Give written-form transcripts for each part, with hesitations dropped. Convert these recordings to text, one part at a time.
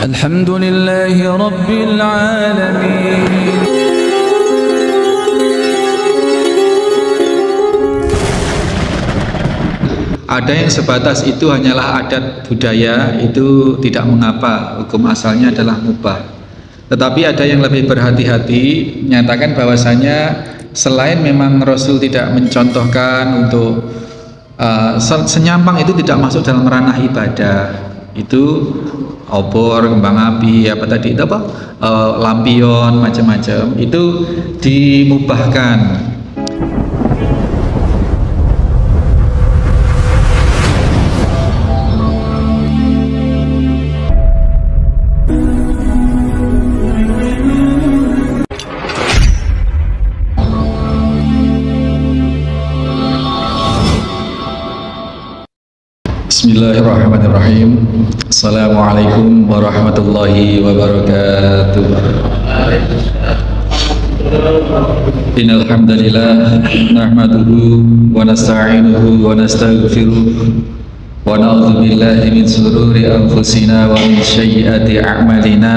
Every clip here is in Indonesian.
Alhamdulillahi Rabbil Alamin. Ada yang sebatas itu hanyalah adat budaya, itu tidak mengapa, hukum asalnya adalah mubah. Tetapi ada yang lebih berhati-hati, menyatakan bahwasanya selain memang Rasul tidak mencontohkan untuk senyampang itu tidak masuk dalam ranah ibadah, itu obor, kembang api, apa tadi itu apa, lampion, macam-macam, itu dimubahkan. Bismillahirrahmanirrahim. Assalamualaikum warahmatullahi wabarakatuh. Innal hamdalillah nahmaduhu wa nasta'inuhu wa nastaghfiruh wa na'udzu billahi min shururi anfusina wa min sayyiati a'malina.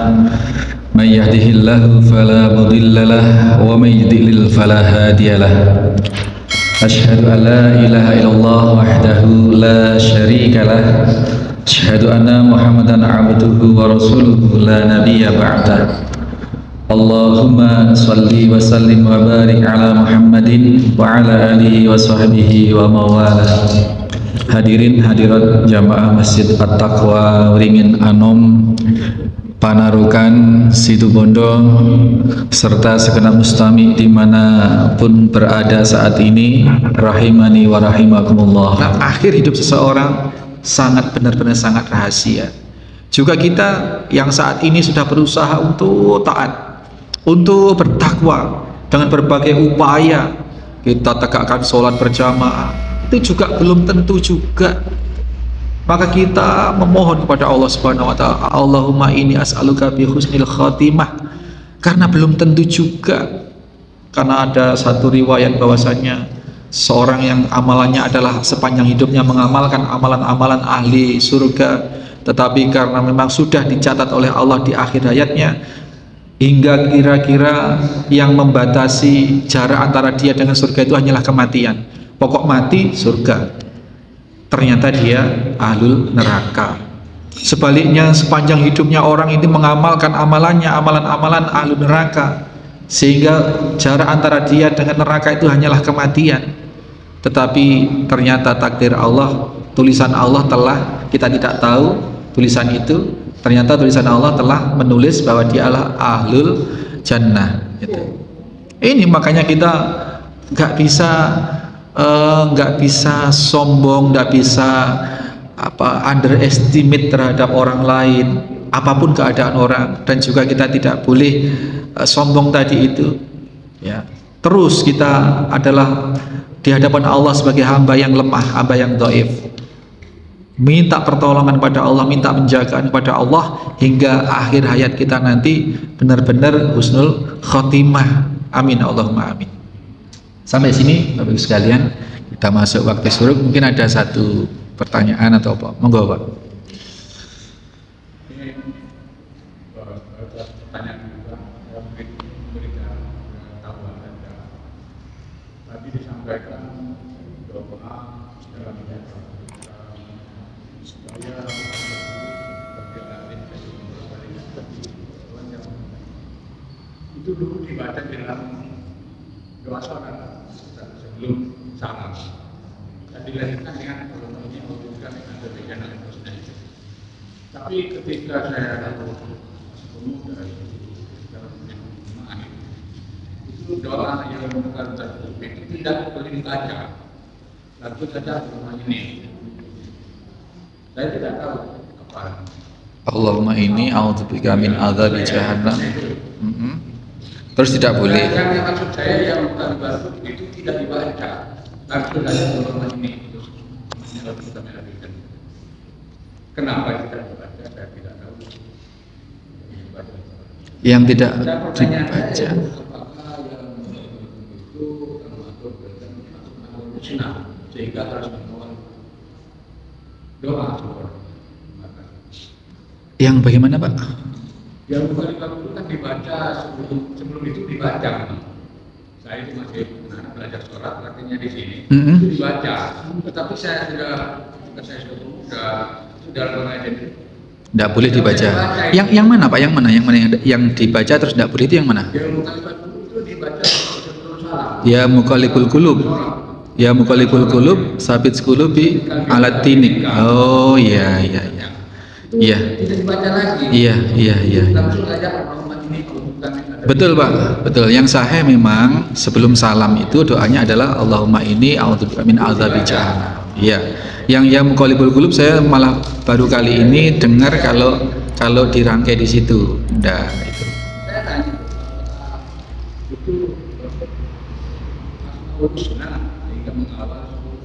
May yahdihillahu fala mudilla lahu wa may yudlil fala hadiyalah. Asyhadu an la ilaha illallah wahdahu la syarika lah. Asyhadu anna Muhammadan abduhu wa rasuluhu la nabiyya ba'dah. Allahumma salli wa sallim wa barik ala Muhammadin wa ala alihi wa sahbihi wa mawala. Hadirin hadirat jamaah Masjid At-Taqwa Wringin Anom, Panarukan, Situbondo, serta segenap mustami dimanapun berada saat ini, rahimani wa rahimakumullah. Nah, akhir hidup seseorang sangat benar-benar sangat rahasia. Juga kita yang saat ini sudah berusaha untuk taat, untuk bertakwa dengan berbagai upaya, kita tegakkan sholat berjamaah, itu juga belum tentu juga. Maka kita memohon kepada Allah Subhanahu wa taala, Allahumma inni as'aluka bi husnil khatimah, karena belum tentu juga. Karena ada satu riwayat bahwasanya seorang yang amalannya adalah sepanjang hidupnya mengamalkan amalan-amalan ahli surga, tetapi karena memang sudah dicatat oleh Allah di akhir hayatnya, hingga kira-kira yang membatasi jarak antara dia dengan surga itu hanyalah kematian. Pokok mati surga, ternyata dia ahlul neraka. Sebaliknya sepanjang hidupnya orang ini mengamalkan amalannya, amalan-amalan ahlul neraka, sehingga jarak antara dia dengan neraka itu hanyalah kematian. Tetapi ternyata takdir Allah, tulisan Allah telah, kita tidak tahu tulisan itu, ternyata tulisan Allah telah menulis bahwa dia adalah ahlul jannah gitu. Ini makanya kita nggak bisa sombong, nggak bisa underestimate terhadap orang lain, apapun keadaan orang, dan juga kita tidak boleh sombong tadi itu ya. Terus kita adalah di hadapan Allah sebagai hamba yang lemah, hamba yang dhaif, minta pertolongan pada Allah, minta penjagaan pada Allah hingga akhir hayat kita nanti benar-benar husnul khotimah. Amin Allahumma amin. Sampai sini Bapak Ibu sekalian, kita masuk waktu syuruk. Mungkin ada satu pertanyaan atau apa? Monggo Pak. Pertanyaan juga mungkin memberikan pengetahuan saja. Tadi disampaikan doa dalam ibadah supaya itu dulu dibaca dengan doa sholat sebelum salam, dan dilanjutkan dengan kalau ini menunjukkan dengan demikian yang terusnya. Tapi ketika saya umum dari dalam jemaah itu doa yang bukan tertutup itu tidak boleh dibaca, lalu saja rumah ini. Saya tidak tahu apa. Allahumma inni a'udzubika min adzabi jahannam. Terus tidak boleh. Yang maksud saya yang bukan baru itu tidak dibaca, langsung saja rumah ini terus kita melakukan. Kenapa tidak dibaca? Saya tidak tahu. Yang tidak dibaca. Apakah yang itu termasuk sunnah sehingga harus memohon doa? Yang bagaimana Pak? Yang Mukhalifah itu kan dibaca sebelum itu dibaca. Saya itu masih anak belajar sholat, artinya di sini itu dibaca. Tetapi saya sudah mengajar. Tidak boleh dibaca. Yang mana Pak? Yang mana? Yang dibaca terus tidak boleh itu yang mana? Yang Mukhalifah itu dibaca sebelum salam. Ya Mukhaliful Qulub. Ya Mukhaliful Qulub, sabit qulubi alat tinik. Oh iya. Iya. Tidak dibaca lagi. Iya. Langsung aja Allahumma inni a'udzubika min Betul Pak, betul. Yang sahih memang sebelum salam itu doanya adalah Allahumma inni a'udzubika min adzabi jahannam. Iya. Yang ya Mukhaliful Qulub saya malah baru kali ini dengar kalau dirangkai di situ. Nah, itu. Saya tanya itu Husna hingga mengawal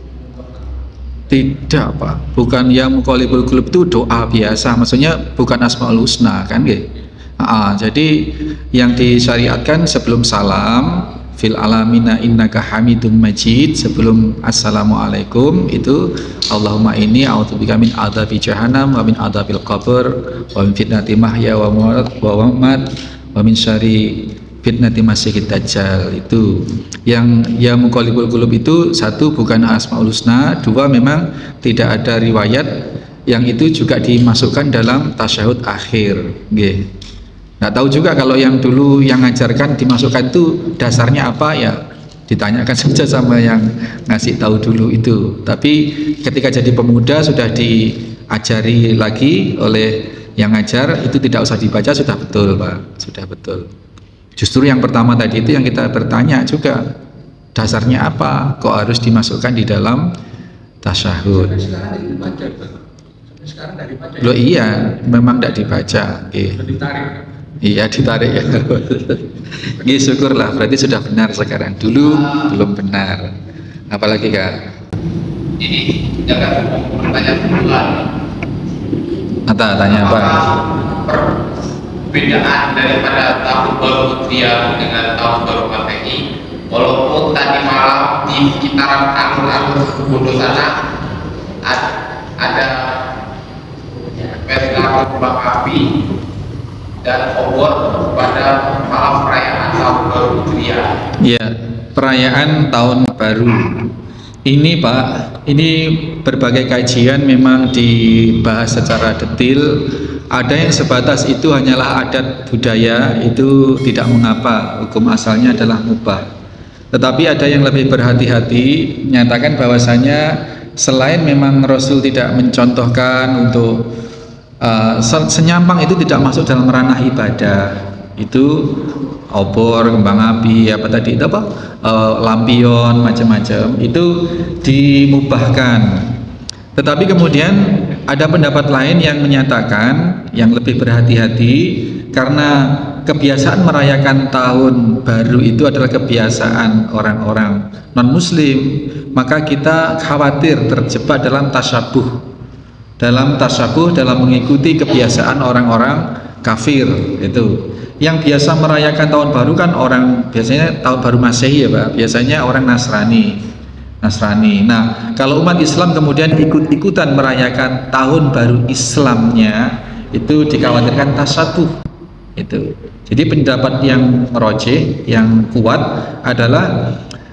Tidak Pak, bukan ya Mukhaliful Qulub itu doa biasa, maksudnya bukan Asmaul Husna kan nggih. Jadi yang disyariatkan sebelum salam fil alamina innaka hamidum majid, sebelum assalamualaikum itu Allahumma inni a'udzubika min adzabi jahannam wa min adzabil qabr wa min fitnati mahya wa mamat wa min syarri fitnati masiihid dajjal. Itu yang ya Mukhaliful Qulub itu satu bukan Asmaul Husna, dua memang tidak ada riwayat yang itu juga dimasukkan dalam tasyahud akhir nggih. Nggak tahu juga kalau yang dulu yang ngajarkan dimasukkan itu dasarnya apa ya, ditanyakan saja sama yang ngasih tahu dulu itu. Tapi ketika jadi pemuda sudah diajari lagi oleh yang ngajar, itu tidak usah dibaca, sudah betul Pak, sudah betul. Justru yang pertama tadi itu yang kita bertanya juga, dasarnya apa kok harus dimasukkan di dalam tasyahud. sekarang dibaca. Sampai sekarang tidak dibaca. Loh iya, memang tidak dibaca. Okay. Ditarik. Iya ditarik ya. Ini syukurlah, berarti sudah benar sekarang. Dulu belum benar. Apalagi Kak? Ini jangan pertanyaan kedua. Tanya apa? Perbedaan daripada tahun baru Hijriah dengan tahun baru Masehi, walaupun tadi malam di sekitaran alur-alur Bodo sana ada pesta kembang api dan obor pada malam perayaan tahun baru Hijriah. Ya, perayaan tahun baru. Ini Pak, ini berbagai kajian memang dibahas secara detail. Ada yang sebatas itu hanyalah adat budaya, itu tidak mengapa, hukum asalnya adalah mubah. Tetapi ada yang lebih berhati-hati, menyatakan bahwasanya selain memang Rasul tidak mencontohkan untuk senyampang itu tidak masuk dalam ranah ibadah, itu obor, kembang api, apa tadi itu apa, lampion, macam-macam itu dimubahkan. Tetapi kemudian ada pendapat lain yang menyatakan, yang lebih berhati-hati, karena kebiasaan merayakan tahun baru itu adalah kebiasaan orang-orang non-muslim, maka kita khawatir terjebak dalam tasyabuh, dalam mengikuti kebiasaan orang-orang kafir. Itu yang biasa merayakan tahun baru kan orang biasanya tahun baru Masehi ya Pak, biasanya orang Nasrani. Nah, kalau umat Islam kemudian ikut-ikutan merayakan tahun baru Islamnya, itu dikhawatirkan tasyabuh. Itu. Jadi pendapat yang rojih, yang kuat adalah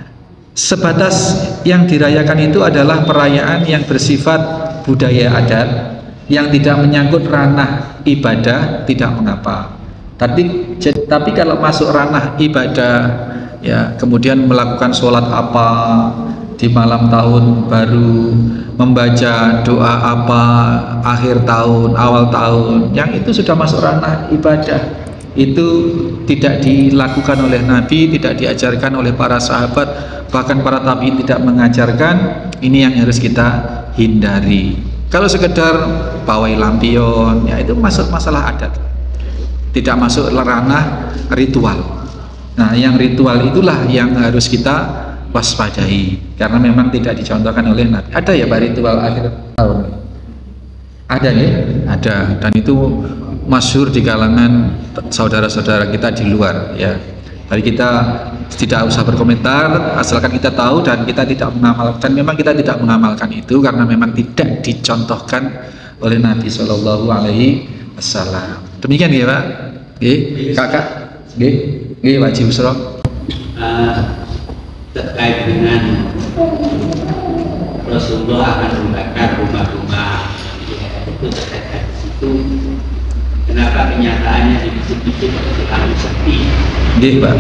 sebatas yang dirayakan itu adalah perayaan yang bersifat budaya adat, yang tidak menyangkut ranah ibadah, tidak mengapa. Tapi kalau masuk ranah ibadah, ya kemudian melakukan sholat apa di malam tahun baru, membaca doa apa akhir tahun, awal tahun, yang itu sudah masuk ranah ibadah, itu tidak dilakukan oleh Nabi, tidak diajarkan oleh para sahabat, bahkan para tabi'in tidak mengajarkan. Ini yang harus kita hindari. Kalau sekedar pawai lampion, ya itu masuk masalah adat, tidak masuk ranah ritual. Nah, yang ritual itulah yang harus kita waspadai, karena memang tidak dicontohkan oleh Nabi. Ada ya Pak ritual akhir tahun? Ada ya? Ada, dan itu masyhur di kalangan saudara-saudara kita di luar ya. Jadi kita tidak usah berkomentar, asalkan kita tahu dan kita tidak mengamalkan. Dan memang kita tidak mengamalkan itu karena memang tidak dicontohkan oleh Nabi Shallallahu Alaihi Assalam. Demikian ya Pak. Nggih, Kakak. Nggih, Pak Haji Busro. Terkait dengan Rasulullah akan membakar rumah-rumah itu terkait dari situ. Kenapa kenyataannya di masjid-masjid selalu sepi? Nggih, Pak.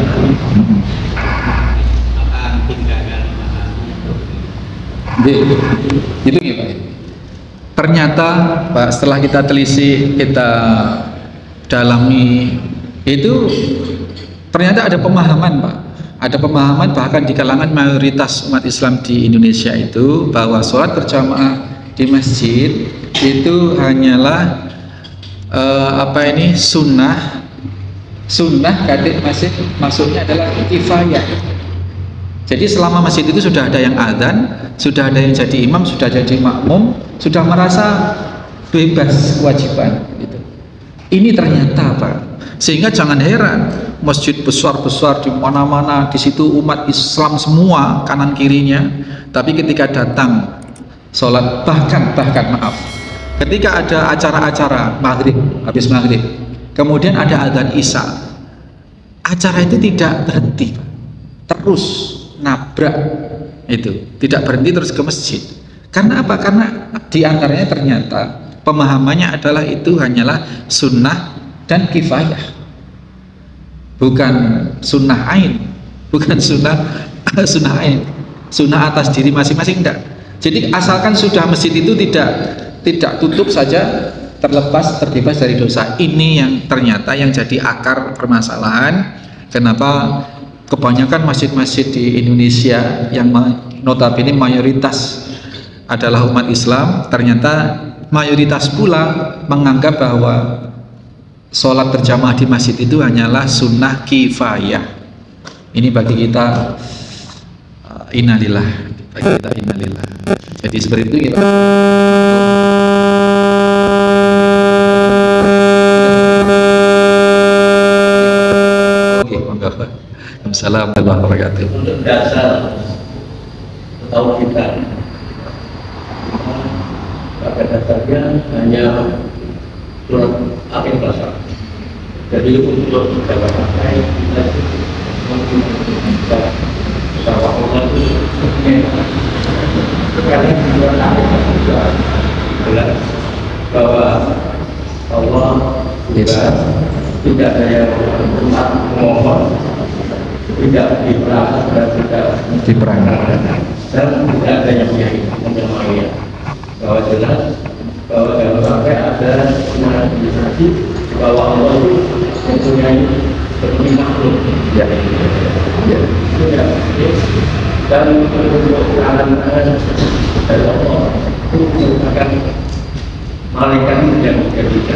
Apa mungkin gagal memahami? Nggih. Itu nggih, Pak. Ternyata Pak, setelah kita telisik, kita dalami, itu ternyata ada pemahaman Pak. Ada pemahaman bahkan di kalangan mayoritas umat Islam di Indonesia itu bahwa sholat berjamaah di masjid itu hanyalah sunnah kadek masjid, maksudnya adalah kifayah. Jadi selama masjid itu sudah ada yang adzan, sudah ada yang jadi imam, sudah jadi makmum, sudah merasa bebas kewajiban gitu. Ini ternyata Pak, sehingga jangan heran masjid besar-besar di mana-mana, di situ umat Islam semua kanan kirinya, tapi ketika datang sholat bahkan maaf, ketika ada acara-acara maghrib, habis maghrib, kemudian ada adzan isya, acara itu tidak berhenti Pak, terus nabrak itu, tidak berhenti terus ke masjid. Karena apa? Karena diantaranya ternyata pemahamannya adalah itu hanyalah sunnah dan kifayah, bukan sunnah ain, bukan sunnah ain, sunnah atas diri masing-masing, enggak. Jadi asalkan sudah masjid itu tidak tutup saja, terlepas, terbebas dari dosa. Ini yang ternyata yang jadi akar permasalahan. Kenapa kebanyakan masjid-masjid di Indonesia yang notabene mayoritas adalah umat Islam, ternyata mayoritas pula menganggap bahwa sholat berjamaah di masjid itu hanyalah sunnah kifayah. Ini bagi kita innalillah, bagi kita innalillah. Jadi seperti itu kita. Oke, monggo. Assalamualaikum warahmatullahi wabarakatuh. Untuk dasar tahu kita pada dasarnya hanya surat Al-Baqarah. Jadi untuk beberapa partai kita bahwa Allah itu sekarang surat Al-Baqarah jelas bahwa Allah tidak ada yang memohon, tidak diperang dan tidak Diperang. dan tidak ada yang menyamai, bahwa jelas bahwa dalam sampai ada mengadministrasi bahwa Allah itu mempunyai seperti makhluk ya. Dan untuk tangan-tangan dari Allah itu merupakan malaikat yang berbeda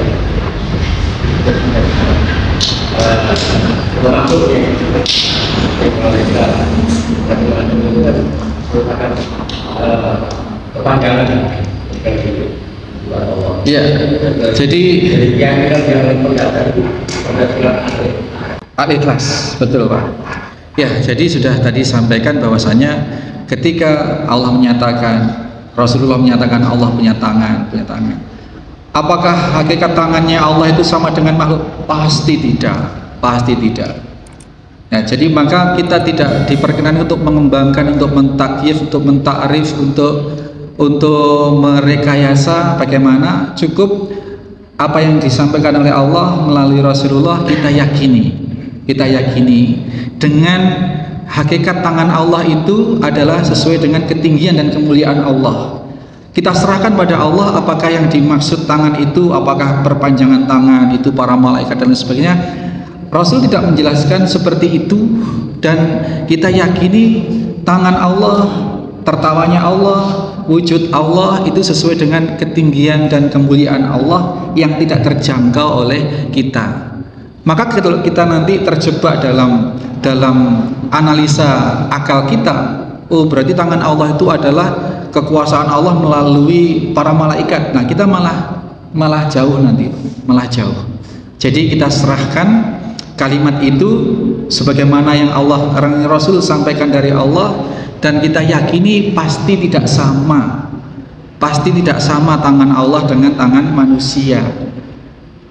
termasuk yang malaikat dan itu merupakan kepanjangan dari Allah. Ya, jadi keyakinan yang berdasar itu berdasarkan Al-Ikhlas, betul Pak. Ya, jadi sudah tadi sampaikan bahwasanya ketika Allah menyatakan, Rasulullah menyatakan Allah punya tangan. Apakah hakikat tangannya Allah itu sama dengan makhluk? Pasti tidak. Nah, jadi maka kita tidak diperkenankan untuk mengembangkan, untuk mentakyif, untuk mentakrif, untuk merekayasa bagaimana. Cukup apa yang disampaikan oleh Allah melalui Rasulullah kita yakini dengan hakikat tangan Allah itu adalah sesuai dengan ketinggian dan kemuliaan Allah. Kita serahkan pada Allah apakah yang dimaksud tangan itu, apakah perpanjangan tangan itu para malaikat dan sebagainya. Rasul tidak menjelaskan seperti itu, dan kita yakini tangan Allah, tertawanya Allah, wujud Allah itu sesuai dengan ketinggian dan kemuliaan Allah yang tidak terjangkau oleh kita. Maka kalau kita nanti terjebak dalam analisa akal kita, oh berarti tangan Allah itu adalah kekuasaan Allah melalui para malaikat. Nah, kita malah jauh nanti, malah jauh. Jadi kita serahkan kalimat itu sebagaimana yang Allah, Rasul sampaikan dari Allah, dan kita yakini pasti tidak sama tangan Allah dengan tangan manusia.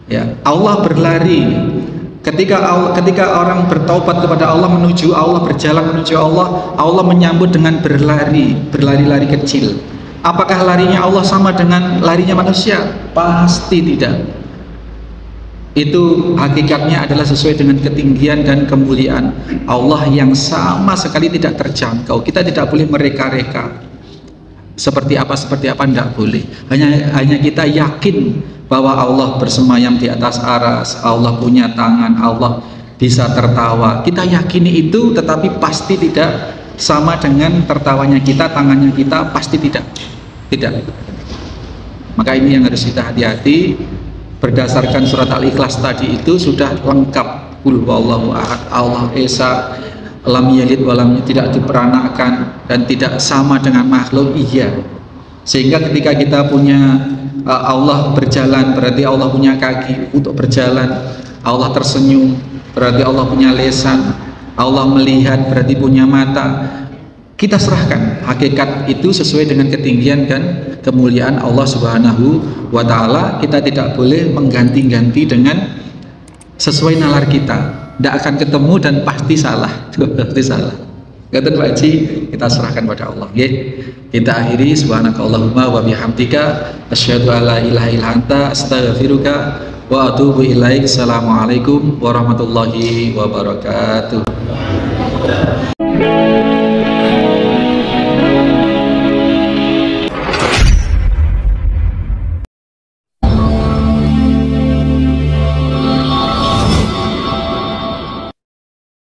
Ya, Allah berlari. Ketika orang bertaubat kepada Allah, menuju Allah, berjalan menuju Allah, Allah menyambut dengan berlari-lari kecil. Apakah larinya Allah sama dengan larinya manusia? Pasti tidak. Itu hakikatnya adalah sesuai dengan ketinggian dan kemuliaan Allah yang sama sekali tidak terjangkau. Kita tidak boleh mereka-reka. Seperti apa tidak boleh. Hanya kita yakin bahwa Allah bersemayam di atas aras, Allah punya tangan, Allah bisa tertawa. Kita yakini itu, tetapi pasti tidak sama dengan tertawanya kita, tangannya kita, pasti tidak. Maka ini yang harus kita hati-hati. Berdasarkan surat Al-Ikhlas tadi itu sudah lengkap. Qul huwallahu ahad, Allah esa, lam yalid walam, tidak diperanakkan dan tidak sama dengan makhluk. Iya. Sehingga ketika kita punya Allah berjalan, berarti Allah punya kaki untuk berjalan. Allah tersenyum, berarti Allah punya lisan. Allah melihat, berarti punya mata. Kita serahkan hakikat itu sesuai dengan ketinggian dan kemuliaan Allah Subhanahu wa Ta'ala. Kita tidak boleh mengganti-ganti dengan sesuai nalar kita. Tidak akan ketemu dan pasti salah. Pasti salah. Kata Pak Haji, kita serahkan pada Allah. Kita akhiri, subhanakallahumma wa bihamdika asyhadu an la ilaha illa anta astaghfiruka wa atubu ilaik. Assalamualaikum warahmatullahi wabarakatuh.